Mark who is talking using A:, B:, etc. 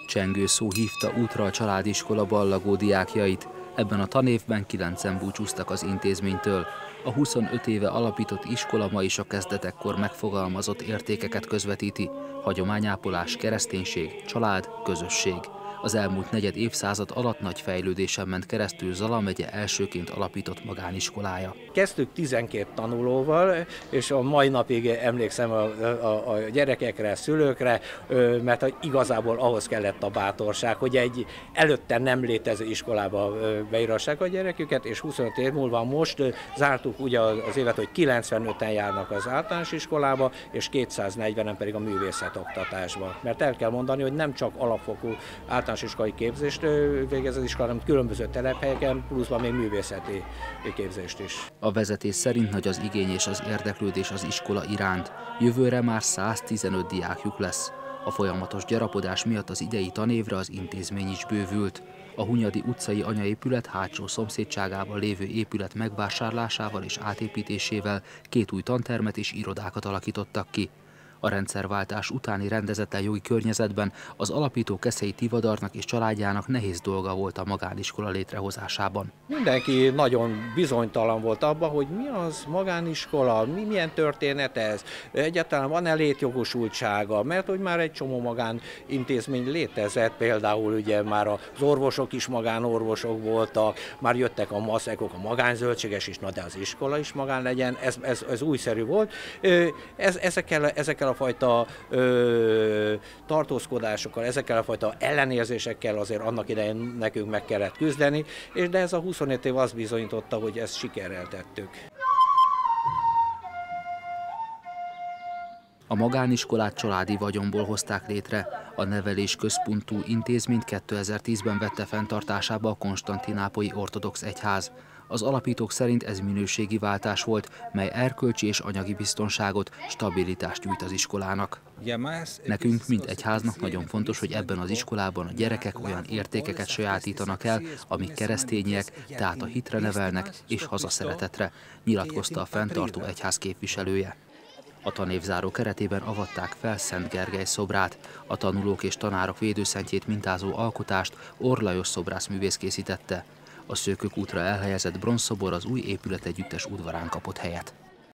A: Csengő szó hívta útra a családiskola ballagó diákjait. Ebben a tanévben 9-en búcsúztak az intézménytől. A 25 éve alapított iskola ma is a kezdetekkor megfogalmazott értékeket közvetíti: hagyományápolás, kereszténység, család, közösség. Az elmúlt negyed évszázad alatt nagy fejlődésen ment keresztül Zala megye elsőként alapított magániskolája.
B: Kezdtük 12 tanulóval, és a mai napig emlékszem a gyerekekre, szülőkre, mert igazából ahhoz kellett a bátorság, hogy egy előtte nem létező iskolába beírassák a gyereküket, és 25 év múlva most zártuk ugye az évet, hogy 95-en járnak az általános iskolába, és 240-en pedig a művészetoktatásba. Mert el kell mondani, hogy nem csak alapfokú általános iskolai képzést végez az iskola, hanem különböző telephelyeken, pluszban még művészeti képzést is.
A: A vezetés szerint nagy az igény és az érdeklődés az iskola iránt. Jövőre már 115 diákjuk lesz. A folyamatos gyarapodás miatt az idei tanévre az intézmény is bővült. A Hunyadi utcai anyaépület hátsó szomszédságában lévő épület megvásárlásával és átépítésével 2 új tantermet és irodákat alakítottak ki. A rendszerváltás utáni rendezetlen jogi környezetben az alapító Keszei Tivadarnak és családjának nehéz dolga volt a magániskola létrehozásában.
B: Mindenki nagyon bizonytalan volt abban, hogy mi az magániskola, milyen történet ez, egyáltalán van-e létjogosultsága, mert hogy már egy csomó magánintézmény létezett, például ugye már az orvosok is magánorvosok voltak, már jöttek a maszekok, a magánzöldséges is, na de az iskola is magán legyen, ez újszerű volt. Ezekkel a fajta tartózkodásokkal, ezekkel a fajta ellenérzésekkel azért annak idején nekünk meg kellett küzdeni, de ez a 25 év azt bizonyította, hogy ezt sikerrel tettük.
A: A magániskolát családi vagyonból hozták létre. A nevelés központú intézményt 2010-ben vette fenntartásába a Konstantinápolyi Ortodox Egyház. Az alapítók szerint ez minőségi váltás volt, mely erkölcsi és anyagi biztonságot, stabilitást nyújt az iskolának. Nekünk, mint egyháznak nagyon fontos, hogy ebben az iskolában a gyerekek olyan értékeket sajátítanak el, amik keresztények, tehát a hitre nevelnek és hazaszeretetre, nyilatkozta a fenntartó egyház képviselője. A tanévzáró keretében avatták fel Szent Gergely szobrát. A tanulók és tanárok védőszentjét mintázó alkotást Orr Lajos szobrászművész készítette. A Szőkök útra elhelyezett bronzszobor az új épületegyüttes udvarán kapott helyet.